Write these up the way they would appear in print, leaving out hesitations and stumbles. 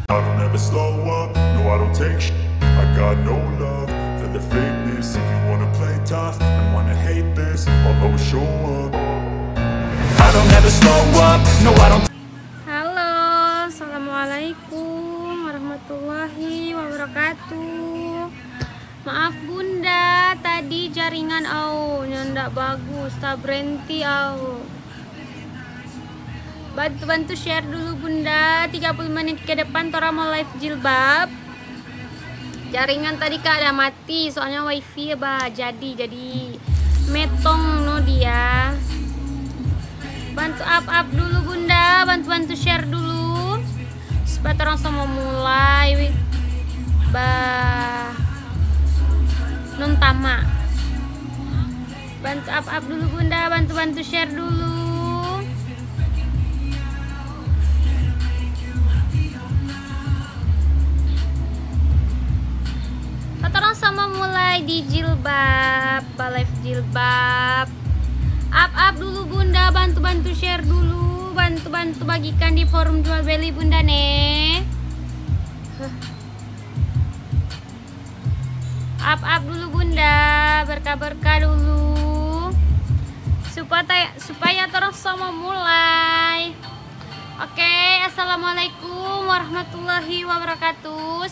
I don't ever slow up, no I don't take shit. I got no love for the fakeness. If you wanna play tough and wanna hate this, I'll always show up. I don't ever slow up, no I don't. Halo, assalamualaikum warahmatullahi wabarakatuh. Maaf bunda, tadi jaringan ndak bagus, tak berhenti Bantu share dulu bunda, 30 menit ke depan Tora mau live jilbab. Jaringan tadi kak ada mati, soalnya wifi ya bah, jadi metong no dia. Bantu up dulu bunda, bantu share dulu supaya orang semua mulai bah non tama. Bantu up dulu bunda, bantu share dulu. Orang sama mulai di jilbab, live jilbab. Up dulu bunda, bantu share dulu, bantu bagikan di forum jual beli bunda nih. Up dulu bunda, berkah dulu supaya terus sama mulai. Oke, assalamualaikum warahmatullahi wabarakatuh.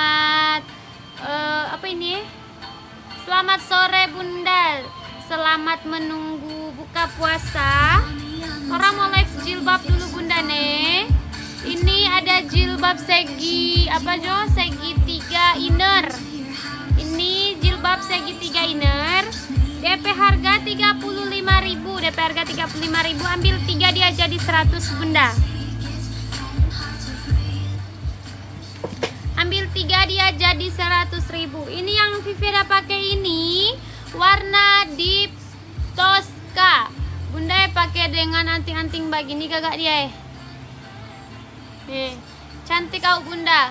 Selamat sore bunda, selamat menunggu buka puasa. Orang mau live jilbab dulu bunda nih. Ini ada jilbab segi segi 3 inner. Ini jilbab segi 3 inner. DP harga 35.000, DP harga 35.000, ambil 3 dia jadi 100 bunda. Ambil 3 dia jadi 100.000. Ini yang Vivera pakai ini warna deep Tosca. Bunda pakai dengan anting-anting begini kagak dia cantik kau bunda.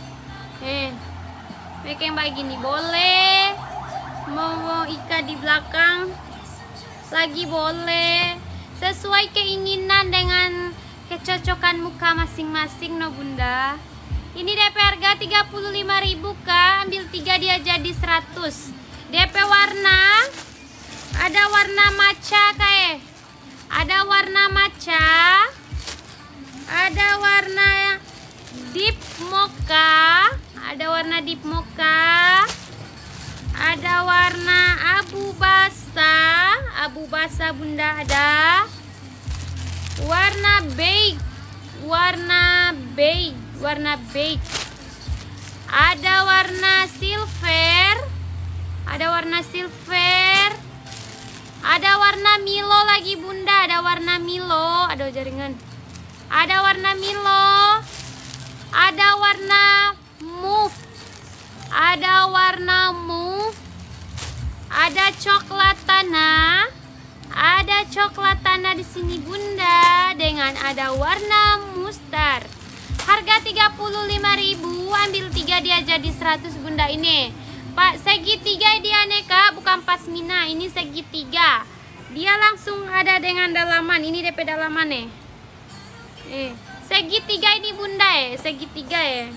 Pakai yang begini boleh. Mau ikat di belakang lagi boleh. Sesuai keinginan dengan kecocokan muka masing-masing no bunda. Ini DP harga 35.000 kak, ambil 3 dia jadi 100. DP warna ada warna matcha kayak. Ada warna matcha. Ada warna deep mocha, ada warna deep mocha. Ada warna abu basah bunda ada. Warna beige. Ada warna silver. Ada warna Milo lagi bunda, ada warna Milo. Aduh jaringan. Ada warna Milo. Ada warna mauve. Ada coklat tanah. Ada coklat tanah di sini bunda, dengan ada warna mustard. Harga 35.000, ambil 3 dia jadi 100 bunda ini. Pak segi 3 dia nih kak, bukan pasmina, ini segi 3. Dia langsung ada dengan dalaman, ini DP dalaman nih. Segi 3 ini bunda segi 3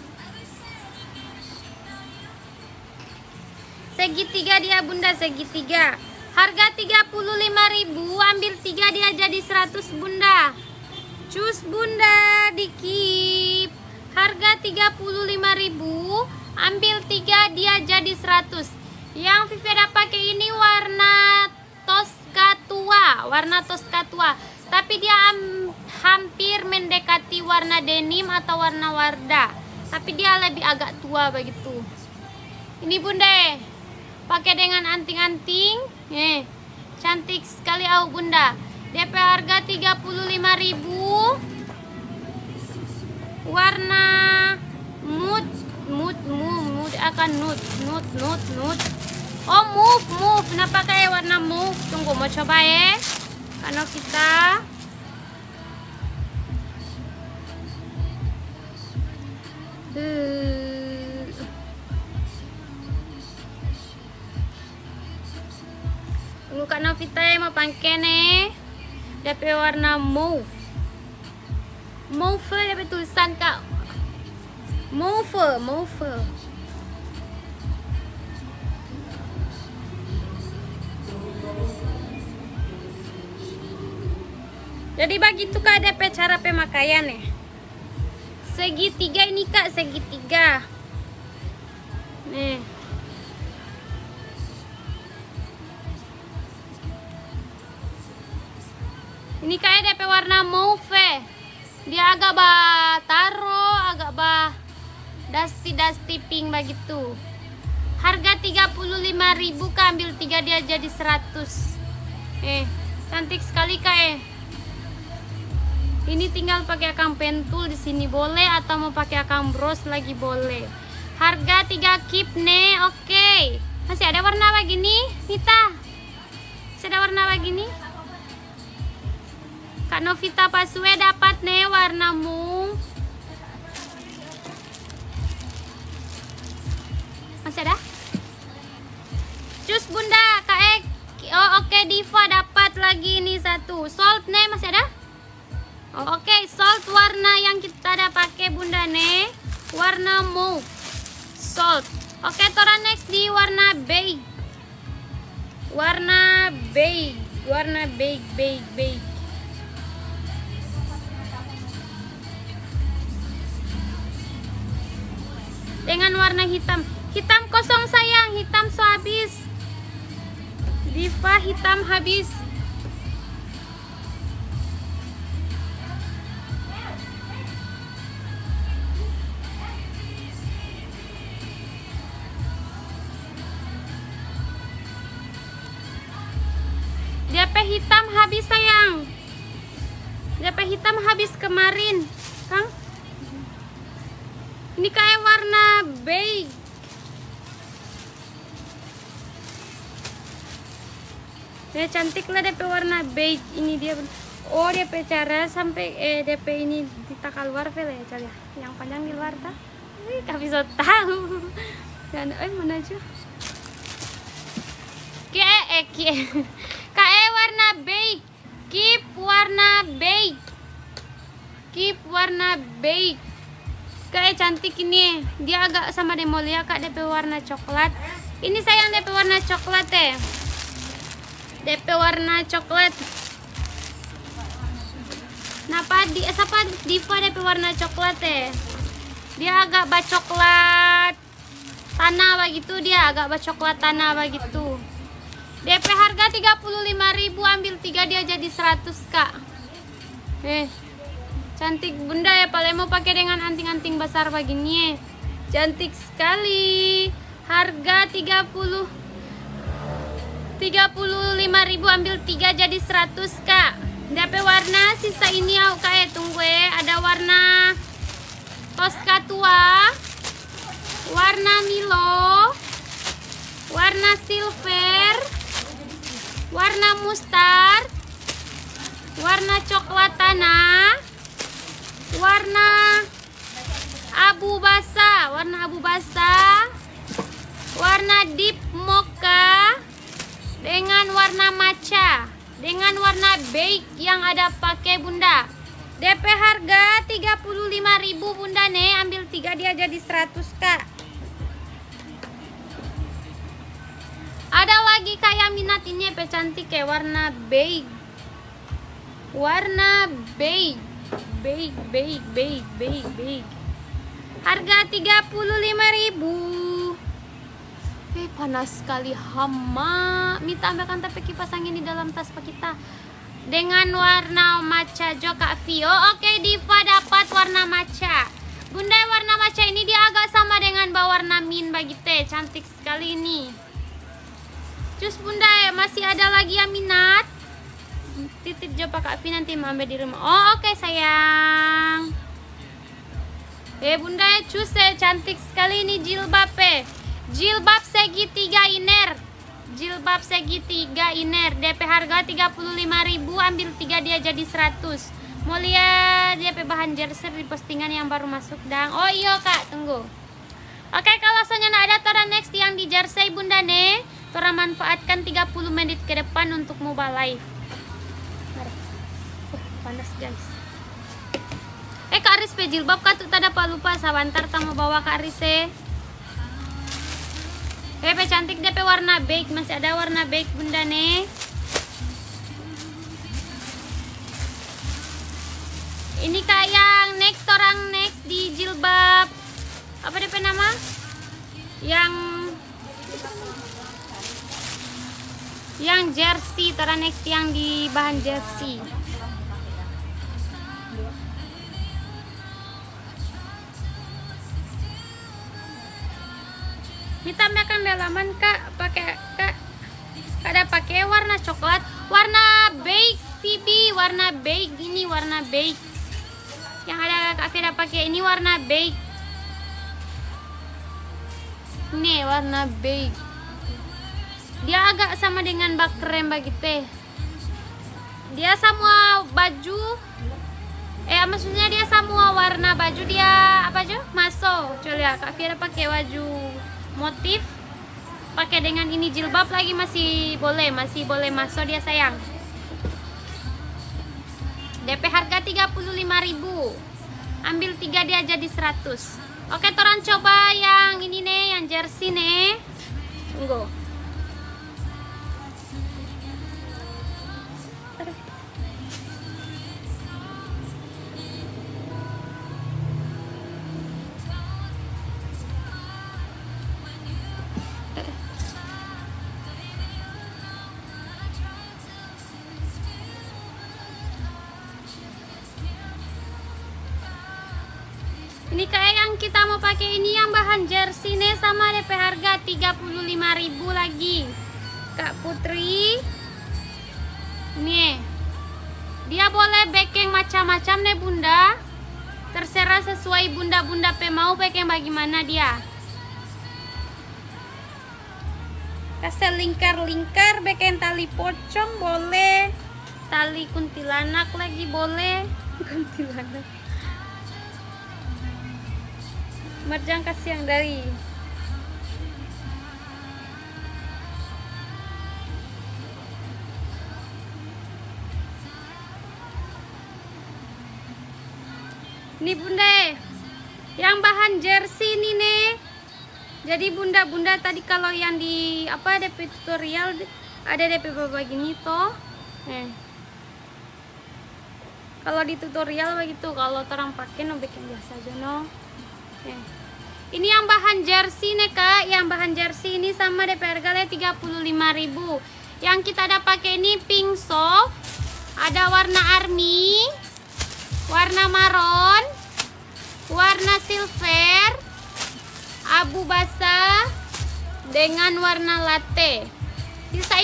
Segi 3 dia bunda, segi 3. Harga 35.000, ambil 3 dia jadi 100 bunda. Cus bunda dikip. Harga 35.000, ambil 3 dia jadi 100. Yang Vivera pakai ini warna Tosca tua, tapi dia hampir mendekati warna denim atau warna wardah, tapi dia lebih agak tua begitu. Ini bunda pakai dengan anting-anting, cantik sekali bunda. DP harga 35.000. Warna mood akan nude. Oh move. Kenapa kayak warna move? Tunggu mau coba karena kita tunggu Kak Novita mau pakai nih. DP warna mauve. Mauve DP tulisan Kak. Mauve. Jadi begitu Kak DP cara pemakaian ya. Segitiga ini Kak, segitiga. Nih. Ini kayak DP warna mauve. Dia agak taro, agak dusty pink begitu. Harga 35.000 Kak, ambil 3 dia jadi 100. Cantik sekali Kak Ini tinggal pakai akang pentul di sini boleh atau mau pakai akang bros lagi boleh. Harga 3 kip nih, oke. Masih ada warna begini, Vita? Masih ada warna begini? Kak Novita Pasue dapat nih warnamu. Masih ada? Cus Bunda, Kak oh oke, Diva dapat lagi ini satu. Salt nih masih ada? Oh, oke, salt warna yang kita ada pakai Bunda nih, warna mauve, salt. Oke, tora next di warna beige, warna beige. Dengan warna hitam kosong sayang, hitam so habis. Diva hitam habis. DP hitam habis sayang. DP hitam habis kemarin, Kang. Ini kayak warna beige. Ya cantik lah DP warna beige ini dia. Oh DP cara sampai DP ini ditakal luar ya cari ya. Yang panjang di luar tak? Kak bisa tahu. Dan mana aja? Kae warna beige. Keep warna beige. Kayak cantik ini. Dia agak sama Demolia Kak, DP warna coklat. Ini sayang DP warna coklat DP warna coklat. Napa siapa Diva DP warna coklat Dia agak coklat tanah begitu, dia agak coklat tanah begitu. DP harga 35.000, ambil 3 dia jadi 100 Kak. Cantik Bunda ya, paling mau pakai dengan anting-anting besar begini cantik sekali. Harga 35.000, ambil 3 jadi 100 Kak. DP warna sisa ini aku Kak tunggu ada warna Tosca tua, warna Milo, warna silver, warna mustard, warna coklat tanah, warna abu basah, warna deep mocha, dengan warna matcha, dengan warna beige yang ada pakai Bunda. DP harga 35.000 Bunda nih, ambil 3 dia jadi 100 Kak. Ada lagi kayak minat ini cantik warna beige. Warna beige. Harga 35.000. Panas sekali hama. Minta ambilkan tapi kipas angin di dalam tas pak kita. Dengan warna matcha juga Kak Vio. Oke, Diva dapat warna matcha. Bunda warna matcha ini dia agak sama dengan warna mint begitu. Cantik sekali ini. Cus Bunda masih ada lagi yang minat? Titip coba Kak Vi nanti mau ambil di rumah. Oh oke sayang. Bunda cus cantik sekali ini jilbab jilbab segitiga iner. Jilbab segitiga iner. DP harga 35.000, ambil 3 dia jadi 100. Mau lihat DP bahan jersey di postingan yang baru masuk dang. Oh iya Kak, tunggu. Oke, kalau soalnya ada tora next yang di jersey Bunda nih, tora manfaatkan 30 menit ke depan untuk mobile live. Panas guys. Kak Kak Aris pe jilbab kak tuh tada lupa sabantar tamu bawa Kak Aris Pepe cantik DP warna beige, masih ada warna beige bunda nih. Ini kak yang next orang next di jilbab apa DP nama? Yang jersey, tara next yang di bahan jersey. Ditambahkan dalaman kak, pakai kak ada pakai warna coklat, warna beige Phoebe, warna beige ini warna beige. Yang ada kak ada pakai ini warna beige. Ini warna beige. Dia agak sama dengan bak krem begitu. Dia semua baju maksudnya dia semua warna baju dia apa aja masuk. Coba kak Fira pakai baju motif pakai dengan ini jilbab lagi masih boleh masuk dia sayang. DP harga 35.000, ambil 3 dia jadi 100. Oke toran coba yang ini nih, yang jersey nih. Tunggu. Ini kayak yang kita mau pakai ini yang bahan jersey nih sama DP harga 35.000 lagi. Kak Putri. Nih. Dia boleh backing macam-macam nih bunda. Terserah sesuai bunda-bunda pe mau backing bagaimana dia. Kasih lingkar-lingkar, backing tali pocong boleh. Tali kuntilanak lagi boleh. Kuntilanak. Marjang kasih yang dari ini bunda yang bahan jersey ini nih. Jadi bunda-bunda tadi kalau yang di apa DP tutorial ada DP begini toh kalau di tutorial begitu, kalau orang pakai no bikin biasa aja no. Ini yang bahan jersey nih kak, yang bahan jersey ini sama DP harganya 35.000. Yang kita ada pakai ini pink soft, ada warna army, warna maron, warna silver, abu basah dengan warna latte. Sisa